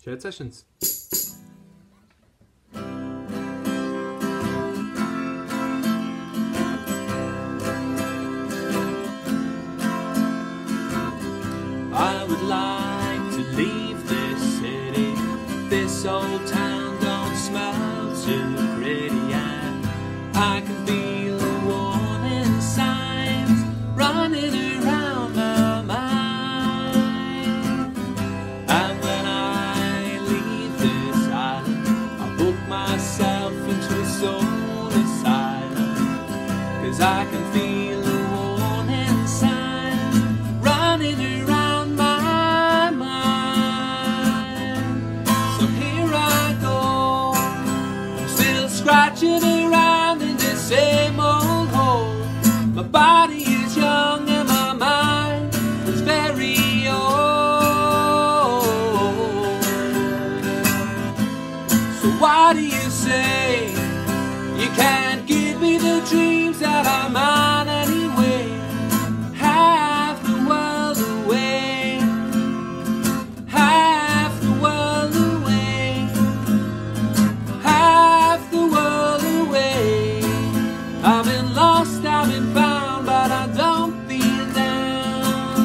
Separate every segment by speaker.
Speaker 1: Shared Sessions.
Speaker 2: I would like to leave this city. This old town don't smell too pretty, and I can feel the warning signs running around my mind. And when I leave this island, I book myself into a soul asylum, 'cause I can feel the warning signs running around my mind. So here I go, still scratching around in the same old hole. My body is young and my mind is very old. So why do you say you can't give me the dreams that are mine anyway? Half the world away, half the world away, half the world away. I've been lost, I've been found, but I don't feel down.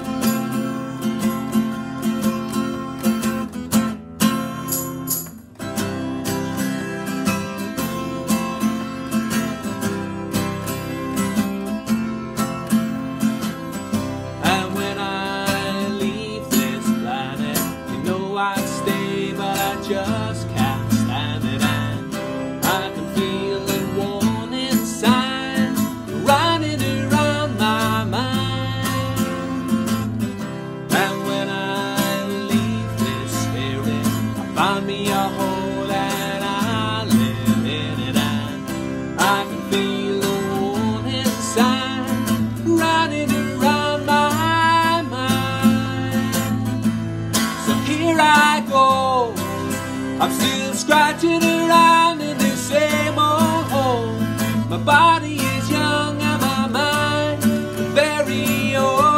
Speaker 2: And when I leave this planet, you know I'd stay, but I just can't stand it. And I can feel the warning signs running around my mind. And when I leave this spirit, I find me a hole and I live in it. And I can feel the warning signs running around my mind. So here I go, I'm still scratching around in the same old hole. My body is young and my mind very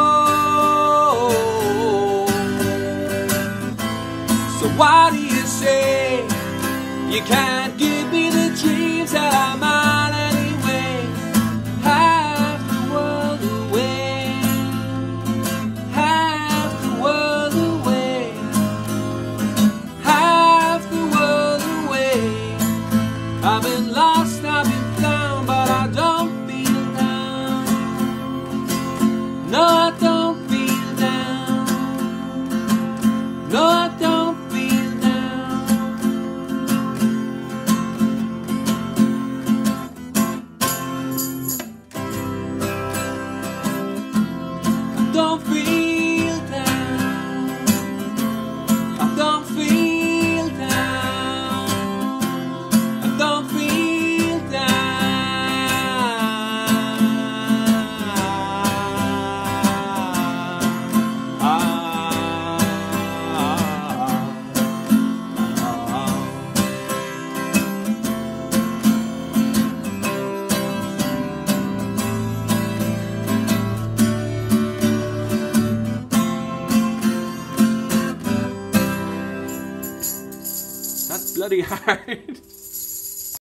Speaker 2: old. So why do you say you can't give me the dreams that are mine anyway? Half the world away, half the world away, half the world away. I've been lost, I've been found, but I don't feel down. No, I don't feel down. No, I don't feel down. I don't feel down. I don't feel down. I don't feel
Speaker 1: That's bloody hard.